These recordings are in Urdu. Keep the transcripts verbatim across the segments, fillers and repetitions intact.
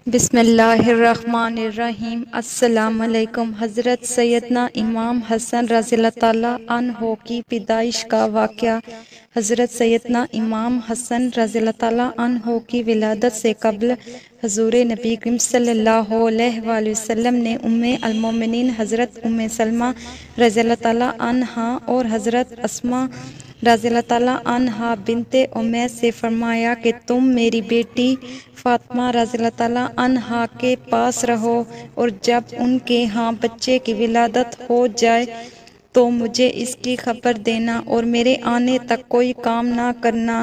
بسم اللہ الرحمن الرحیم۔ السلام علیکم۔ حضرت سیدنا امام حسن رضی اللہ تعالیٰ عنہ کی پیدائش کا واقعہ۔ حضرت سیدنا امام حسن رضی اللہ تعالیٰ عنہ کی ولادت سے قبل حضور نبی کریم صلی اللہ علیہ وآلہ وسلم نے ام المومنین حضرت ام سلمہ رضی اللہ تعالیٰ عنہا اور حضرت اسماء رضی اللہ تعالیٰ عنہا بنت امیس سے فرمایا کہ تم میری بیٹی فاطمہ رضی اللہ تعالیٰ عنہا کے پاس رہو، اور جب ان کے ہاں بچے کی ولادت ہو جائے تو مجھے اس کی خبر دینا، اور میرے آنے تک کوئی کام نہ کرنا،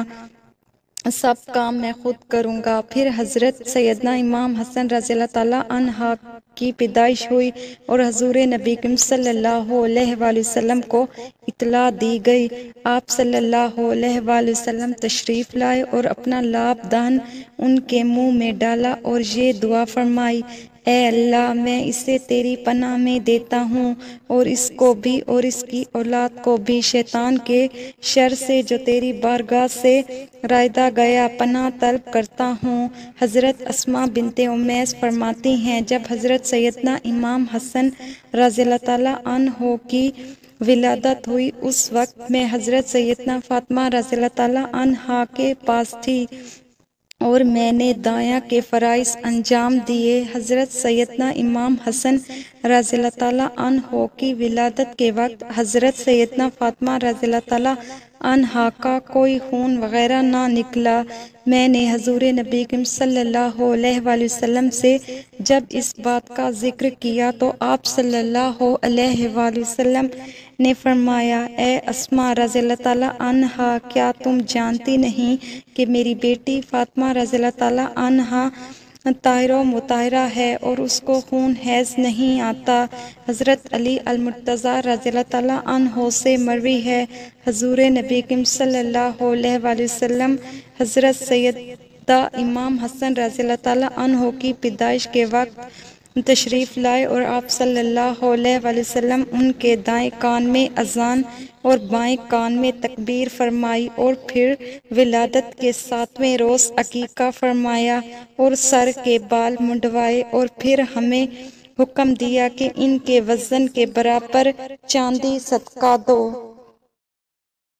سب کام میں خود کروں گا۔ پھر حضرت سیدنا امام حسن رضی اللہ تعالیٰ عنہ کی پیدائش ہوئی اور حضور نبی کریم صلی اللہ علیہ وآلہ وسلم کو اطلاع دی گئی۔ آپ صلی اللہ علیہ وآلہ وسلم تشریف لائے اور اپنا لاب دہن ان کے منہ میں ڈالا اور یہ دعا فرمائی: اے اللہ، میں اسے تیری پناہ میں دیتا ہوں، اور اس کو بھی اور اس کی اولاد کو بھی شیطان کے شر سے جو تیری بارگاہ سے رائدہ گیا پناہ طلب کرتا ہوں۔ حضرت اسماء بنت امیس فرماتی ہیں، جب حضرت سیدنا امام حسن رضی اللہ تعالیٰ عنہ کی ولادت ہوئی اس وقت میں حضرت سیدنا فاطمہ رضی اللہ تعالیٰ عنہا کے پاس تھی، اور میں نے دایا کے فرائض انجام دیے۔ حضرت سیدنا امام حسن رضی اللہ تعالیٰ عنہ کی ولادت کے وقت حضرت سیدنا فاطمہ رضی اللہ تعالیٰ عنہا کا کوئی خون وغیرہ نہ نکلا۔ میں نے حضور نبی کریم صلی اللہ علیہ وآلہ وسلم سے جب اس بات کا ذکر کیا تو آپ صلی اللہ علیہ وآلہ وسلم نے فرمایا: اے اسماء رضی اللہ تعالیٰ عنہا، کیا تم جانتی نہیں کہ میری بیٹی فاطمہ رضی اللہ تعالیٰ عنہا طاہر و مطہرہ ہے اور اس کو خون حیض نہیں آتا؟ حضرت علی المرتضیٰ رضی اللہ تعالیٰ عنہ سے مروی ہے، حضور نبی کریم صلی اللہ علیہ وآلہ وسلم حضرت سیدنا امام حسن رضی اللہ تعالیٰ عنہ کی پیدائش کے وقت تشریف لائے اور آپ صلی اللہ علیہ وآلہ وسلم ان کے دائیں کان میں اذان اور بائیں کان میں تکبیر فرمائی، اور پھر ولادت کے ساتویں روز عقیقہ فرمایا اور سر کے بال منڈوائے، اور پھر ہمیں حکم دیا کہ ان کے وزن کے برابر چاندی صدقہ دو۔